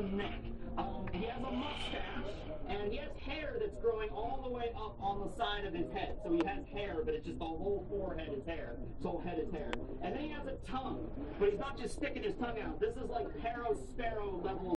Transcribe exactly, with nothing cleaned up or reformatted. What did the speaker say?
neck. Um, he has a mustache, and he has hair that's growing all the way up on the side of his head. So he has hair, but it's just the whole forehead is hair. His whole head is hair. And then he has a tongue, but he's not just sticking his tongue out. This is like Harrow Sparrow level